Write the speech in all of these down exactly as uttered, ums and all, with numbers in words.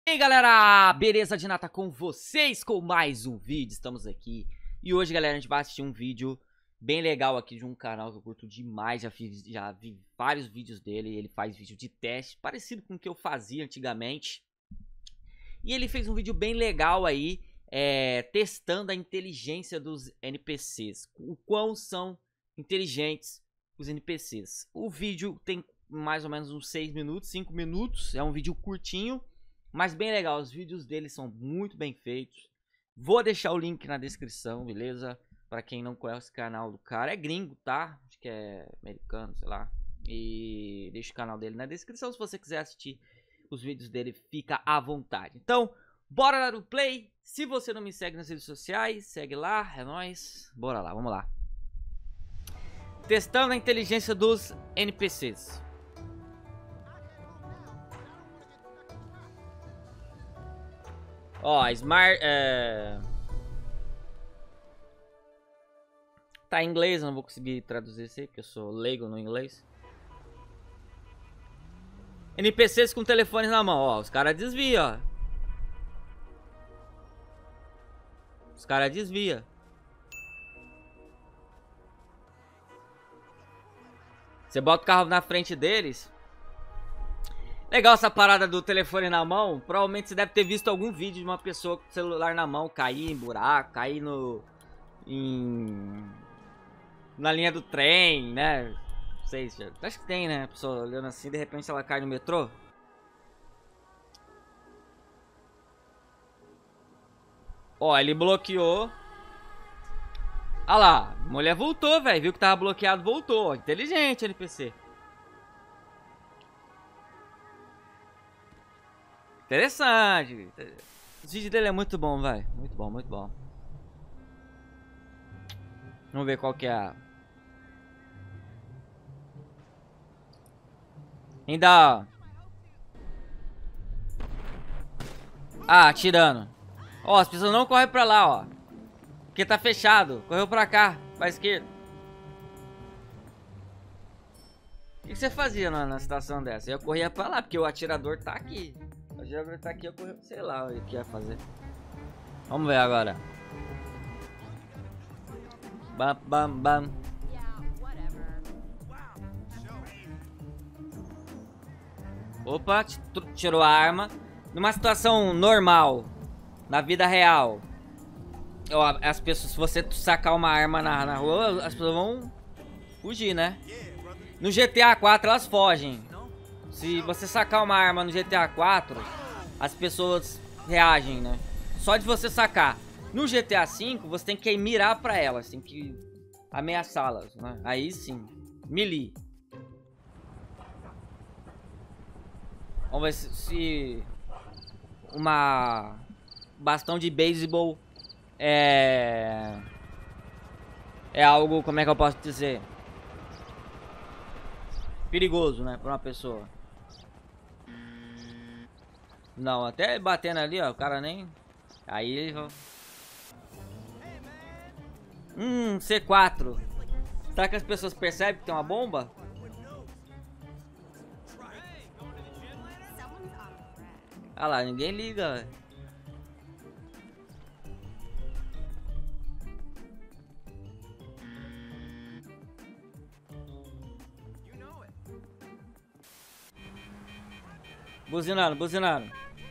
E aí galera, beleza de nata com vocês com mais um vídeo, estamos aqui. E hoje galera, a gente vai assistir um vídeo bem legal aqui de um canal que eu curto demais. Já, fiz, já vi vários vídeos dele, ele faz vídeo de teste, parecido com o que eu fazia antigamente. E ele fez um vídeo bem legal aí, é, testando a inteligência dos N P Cs. O quão são inteligentes os N P Cs. O vídeo tem mais ou menos uns seis minutos, cinco minutos, é um vídeo curtinho. Mas bem legal, os vídeos dele são muito bem feitos. Vou deixar o link na descrição, beleza? Pra quem não conhece o canal do cara, é gringo, tá? Acho que é americano, sei lá. E deixa o canal dele na descrição, se você quiser assistir os vídeos dele, fica à vontade. Então, bora lá no play. Se você não me segue nas redes sociais, segue lá, é nóis. Bora lá, vamos lá. Testando a inteligência dos N P Cs. Ó, Smart... É... Tá em inglês, eu não vou conseguir traduzir isso aí, porque eu sou leigo no inglês. N P Cs com telefones na mão, ó, os caras desviam, ó. Os caras desviam. Você bota o carro na frente deles. Legal essa parada do telefone na mão. Provavelmente você deve ter visto algum vídeo de uma pessoa com o celular na mão cair em buraco, cair no... Em... na linha do trem, né? Não sei se... Acho que tem, né? A pessoa olhando assim, de repente ela cai no metrô. Ó, ele bloqueou. Ah lá, a mulher voltou, velho. Viu que tava bloqueado, voltou. Inteligente, N P C. Interessante. O vídeo dele é muito bom, vai. Muito bom, muito bom. Vamos ver qual que é a... Ainda... Ah, atirando. Ó, as pessoas não correm pra lá, ó. Porque tá fechado. Correu pra cá, pra esquerda. O que você fazia na, na situação dessa? Eu corria pra lá, porque o atirador tá aqui. O atirador tá aqui, eu corri, sei lá o que ia fazer. Vamos ver agora. Bam, bam, bam. Opa, tirou a arma. Numa situação normal, na vida real, ó, as pessoas, se você sacar uma arma na, na rua, as pessoas vão fugir, né? No G T A quatro elas fogem. Se você sacar uma arma no G T A quatro, as pessoas reagem, né? Só de você sacar. No G T A cinco, você tem que mirar pra elas, tem que ameaçá-las, né? Aí sim, melee. Vamos ver se, se uma bastão de beisebol é é algo, como é que eu posso dizer, perigoso, né, pra uma pessoa. Não, até batendo ali, ó, o cara nem... Aí... Hum, C quatro. Será que as pessoas percebem que tem uma bomba? Ah lá, ninguém liga, véio. Buzinando, buzinando.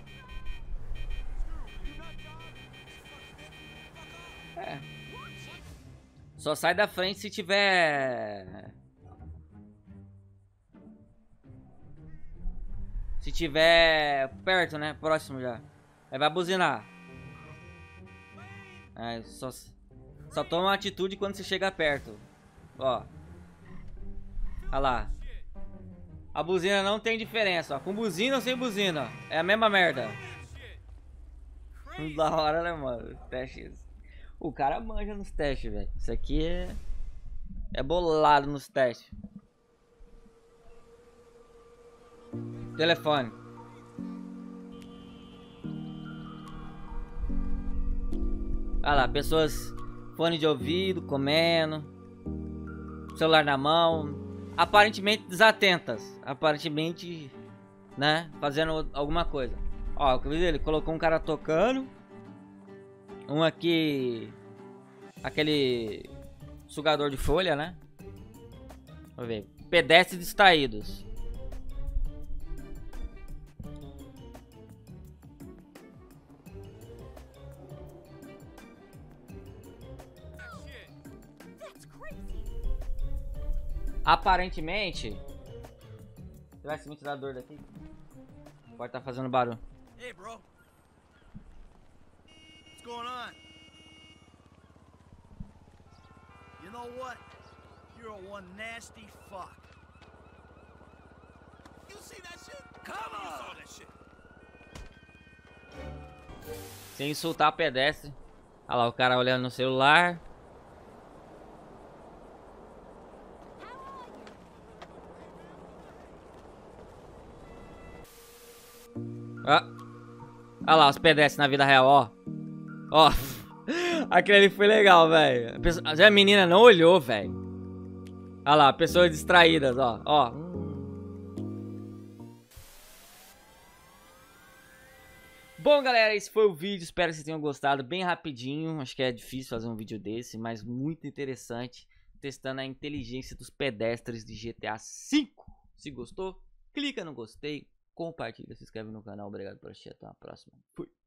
É. Só sai da frente se tiver... Se tiver perto, né? Próximo já. Aí vai buzinar. É, só, só toma uma atitude quando você chega perto. Ó. Olha lá. A buzina não tem diferença, ó. Com buzina ou sem buzina. É a mesma merda. Da hora, né, mano? Testes. O cara manja nos testes, velho. Isso aqui é... É bolado nos testes. Telefone. Olha lá, pessoas... Fone de ouvido, comendo. Celular na mão. Aparentemente desatentas. Aparentemente, né? Fazendo alguma coisa. Ó, ele colocou um cara tocando. Um aqui... Aquele... Sugador de folha, né? Vamos ver. Pedestres distraídos. Aparentemente... Tirar esse ventilador daqui. Pode estar fazendo barulho. Hey, bro. What's going on? You know what? You're a one nasty fuck. You see that shit? Come on! You saw that shit. Sem insultar pedestre. Olha lá o cara olhando no celular. Ah. Olha lá os pedestres na vida real, ó. Ó. Aquele ali foi legal, velho. A menina não olhou, velho. Olha lá, pessoas distraídas, ó. Ó. Bom, galera, esse foi o vídeo. Espero que vocês tenham gostado. Bem rapidinho. Acho que é difícil fazer um vídeo desse, mas muito interessante. Testando a inteligência dos pedestres de G T A cinco. Se gostou, clica no gostei. Compartilha, se inscreve no canal. Obrigado por assistir. Até a próxima. Fui.